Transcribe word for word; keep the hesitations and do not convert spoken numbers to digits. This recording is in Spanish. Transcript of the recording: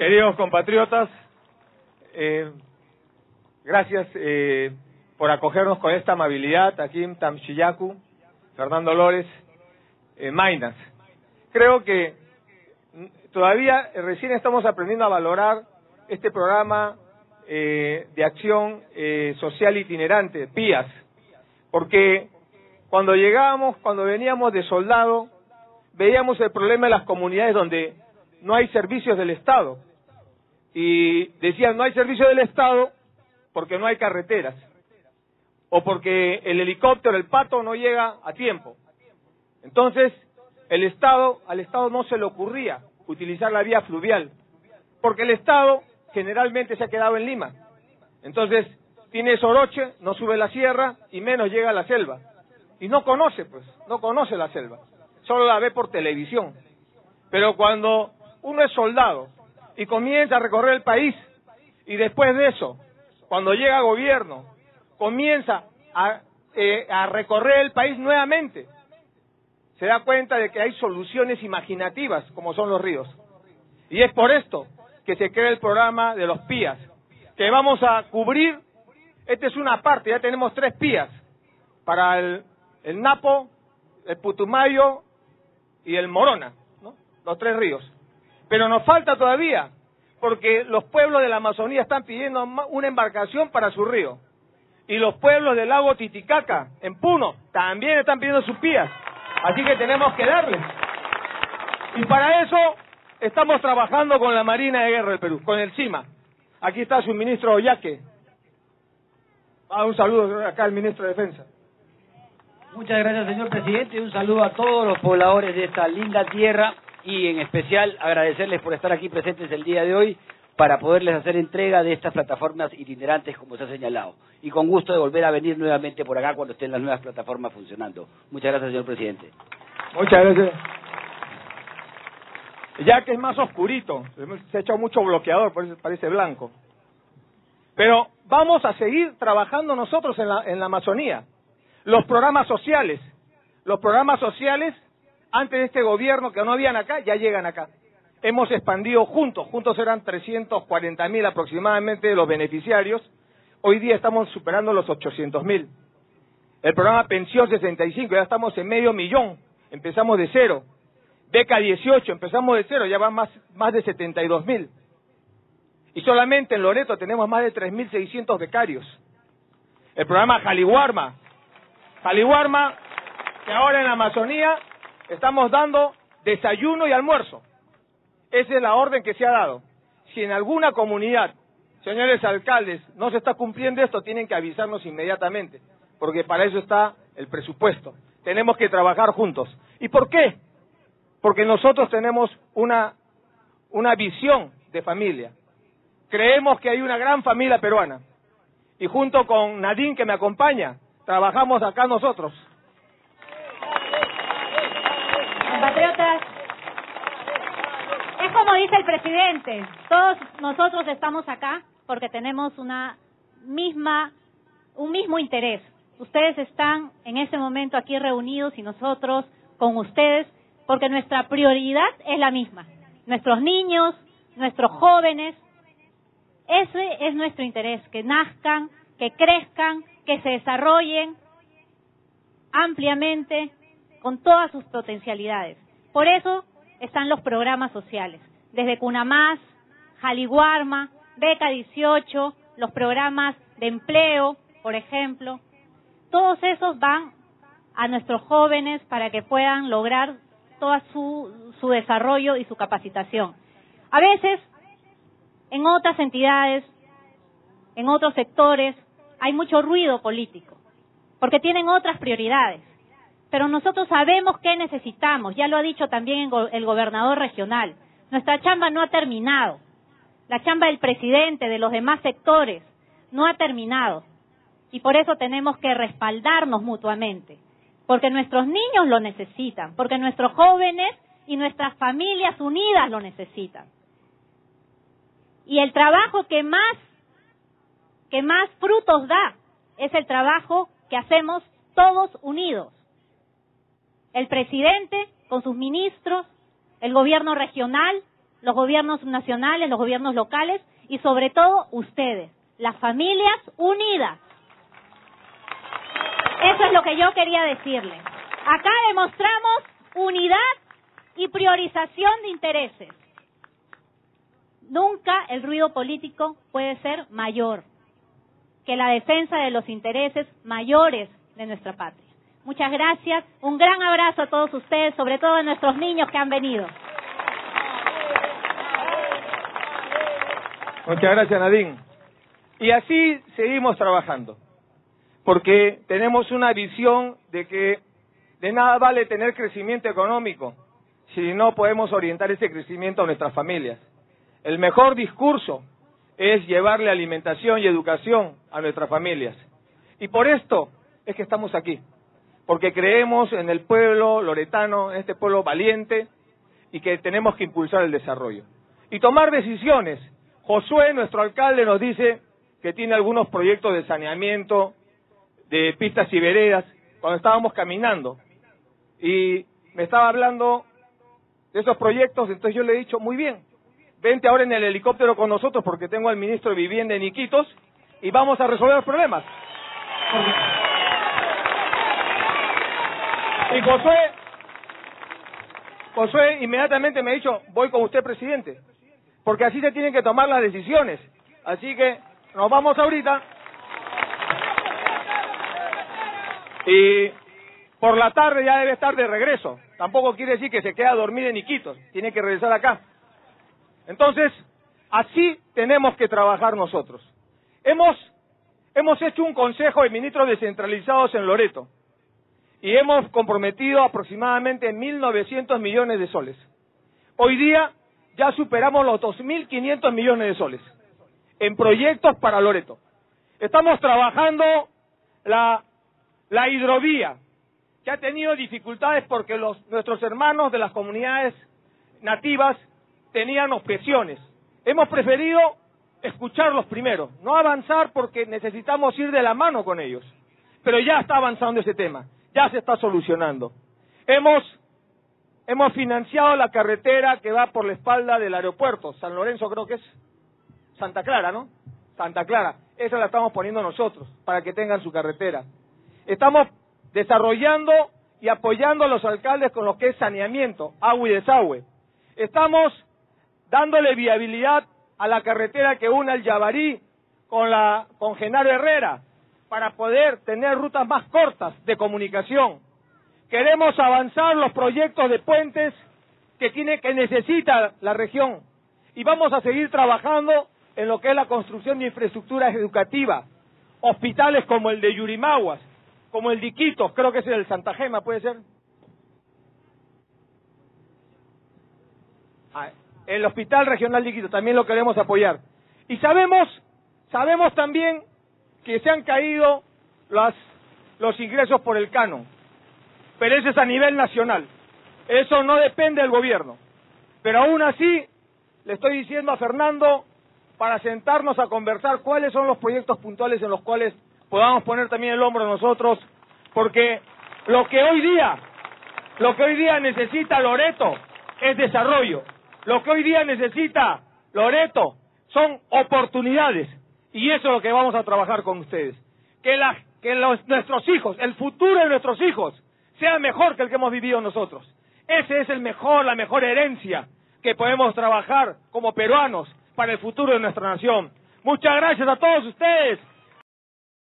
Queridos compatriotas, eh, gracias eh, por acogernos con esta amabilidad aquí en Tamchillacu, Fernando Lores, eh, Maynas. Creo que todavía eh, recién estamos aprendiendo a valorar este programa eh, de acción eh, social itinerante, P I A S, porque cuando llegábamos, cuando veníamos de soldado, veíamos el problema de las comunidades donde no hay servicios del Estado. Y decían, no hay servicio del Estado porque no hay carreteras, o porque el helicóptero, el pato, no llega a tiempo. Entonces, el Estado, al Estado no se le ocurría utilizar la vía fluvial, porque el Estado generalmente se ha quedado en Lima. Entonces, tiene Soroche, no sube la sierra y menos llega a la selva. Y no conoce, pues, no conoce la selva, solo la ve por televisión. Pero cuando uno es soldado y comienza a recorrer el país, y después de eso, cuando llega a gobierno, comienza a, eh, a recorrer el país nuevamente, se da cuenta de que hay soluciones imaginativas, como son los ríos. Y es por esto que se crea el programa de los P I A S, que vamos a cubrir. Esta es una parte, ya tenemos tres P I A S, para el, el Napo, el Putumayo y el Morona, ¿no? Los tres ríos. Pero nos falta todavía, porque los pueblos de la Amazonía están pidiendo una embarcación para su río. Y los pueblos del lago Titicaca, en Puno, también están pidiendo sus P I A S. Así que tenemos que darles. Y para eso estamos trabajando con la Marina de Guerra del Perú, con el CIMA. Aquí está su ministro Oyaque. Ah, un saludo acá al ministro de Defensa. Muchas gracias, señor presidente, y un saludo a todos los pobladores de esta linda tierra, y en especial agradecerles por estar aquí presentes el día de hoy para poderles hacer entrega de estas plataformas itinerantes, como se ha señalado. Y con gusto de volver a venir nuevamente por acá cuando estén las nuevas plataformas funcionando. Muchas gracias, señor presidente. Muchas gracias. Ya que es más oscurito, se ha echado mucho bloqueador, por eso parece blanco. Pero vamos a seguir trabajando nosotros en la, en la Amazonía. Los programas sociales, los programas sociales, antes de este gobierno que no habían acá, ya llegan acá. Hemos expandido juntos, juntos eran trescientos cuarenta mil aproximadamente de los beneficiarios, hoy día estamos superando los ochocientos mil. El programa Pensión sesenta y cinco, ya estamos en medio millón, empezamos de cero. Beca dieciocho, empezamos de cero, ya van más, más de setenta y dos mil. Y solamente en Loreto tenemos más de tres mil seiscientos becarios. El programa Jaliwarma, Jaliwarma, que ahora en la Amazonía estamos dando desayuno y almuerzo. Esa es la orden que se ha dado. Si en alguna comunidad, señores alcaldes, no se está cumpliendo esto, tienen que avisarnos inmediatamente, porque para eso está el presupuesto. Tenemos que trabajar juntos. ¿Y por qué? Porque nosotros tenemos una, una visión de familia. Creemos que hay una gran familia peruana. Y junto con Nadine, que me acompaña, trabajamos acá nosotros. Compatriotas, es como dice el presidente, todos nosotros estamos acá porque tenemos una misma, un mismo interés. Ustedes están en este momento aquí reunidos y nosotros con ustedes porque nuestra prioridad es la misma. Nuestros niños, nuestros jóvenes, ese es nuestro interés, que nazcan, que crezcan, que se desarrollen ampliamente con todas sus potencialidades. Por eso están los programas sociales, desde Cunamás, Jaliwarma, Beca dieciocho, los programas de empleo, por ejemplo. Todos esos van a nuestros jóvenes para que puedan lograr todo su, su desarrollo y su capacitación. A veces, en otras entidades, en otros sectores, hay mucho ruido político, porque tienen otras prioridades. Pero nosotros sabemos qué necesitamos, ya lo ha dicho también el gobernador regional. Nuestra chamba no ha terminado. La chamba del presidente, de los demás sectores, no ha terminado. Y por eso tenemos que respaldarnos mutuamente, porque nuestros niños lo necesitan, porque nuestros jóvenes y nuestras familias unidas lo necesitan. Y el trabajo que más, que más frutos da es el trabajo que hacemos todos unidos. El presidente con sus ministros, el gobierno regional, los gobiernos nacionales, los gobiernos locales y sobre todo ustedes, las familias unidas. Eso es lo que yo quería decirle. Acá demostramos unidad y priorización de intereses. Nunca el ruido político puede ser mayor que la defensa de los intereses mayores de nuestra patria. Muchas gracias. Un gran abrazo a todos ustedes, sobre todo a nuestros niños que han venido. Muchas gracias, Nadine. Y así seguimos trabajando, porque tenemos una visión de que de nada vale tener crecimiento económico si no podemos orientar ese crecimiento a nuestras familias. El mejor discurso es llevarle alimentación y educación a nuestras familias. Y por esto es que estamos aquí, porque creemos en el pueblo loretano, en este pueblo valiente, y que tenemos que impulsar el desarrollo. Y tomar decisiones. Josué, nuestro alcalde, nos dice que tiene algunos proyectos de saneamiento, de pistas y veredas, cuando estábamos caminando. Y me estaba hablando de esos proyectos, entonces yo le he dicho, muy bien, vente ahora en el helicóptero con nosotros porque tengo al ministro de Vivienda en Iquitos y vamos a resolver los problemas. Y Josué, Josué inmediatamente me ha dicho, voy con usted, presidente, porque así se tienen que tomar las decisiones. Así que nos vamos ahorita y por la tarde ya debe estar de regreso. Tampoco quiere decir que se quede a dormir en Iquitos, tiene que regresar acá. Entonces, así tenemos que trabajar nosotros. Hemos, hemos hecho un consejo de ministros descentralizados en Loreto y hemos comprometido aproximadamente mil novecientos millones de soles. Hoy día ya superamos los dos mil quinientos millones de soles en proyectos para Loreto. Estamos trabajando la, la hidrovía, que ha tenido dificultades porque los, nuestros hermanos de las comunidades nativas tenían objeciones. Hemos preferido escucharlos primero, no avanzar porque necesitamos ir de la mano con ellos. Pero ya está avanzando ese tema, ya se está solucionando. Hemos, hemos financiado la carretera que va por la espalda del aeropuerto, San Lorenzo creo que es, Santa Clara, ¿no? Santa Clara, esa la estamos poniendo nosotros, para que tengan su carretera. Estamos desarrollando y apoyando a los alcaldes con lo que es saneamiento, agua y desagüe. Estamos dándole viabilidad a la carretera que une el Yabarí con la con Genaro Herrera para poder tener rutas más cortas de comunicación. Queremos avanzar los proyectos de puentes que tiene que necesita la región y vamos a seguir trabajando en lo que es la construcción de infraestructura educativa, hospitales como el de Yurimaguas, como el de Iquitos, creo que es el Santa Gema, ¿puede ser? Ah, el Hospital Regional de Iquitos también lo queremos apoyar. Y sabemos, sabemos también que se han caído las, los ingresos por el canon, pero eso es a nivel nacional. Eso no depende del gobierno. Pero aún así, le estoy diciendo a Fernando, para sentarnos a conversar cuáles son los proyectos puntuales en los cuales podamos poner también el hombro nosotros, porque lo que hoy día, lo que hoy día necesita Loreto es desarrollo. Lo que hoy día necesita Loreto son oportunidades, y eso es lo que vamos a trabajar con ustedes. Que, la, que los, nuestros hijos, el futuro de nuestros hijos, sea mejor que el que hemos vivido nosotros. Ese es el mejor, la mejor herencia que podemos trabajar como peruanos para el futuro de nuestra nación. Muchas gracias a todos ustedes.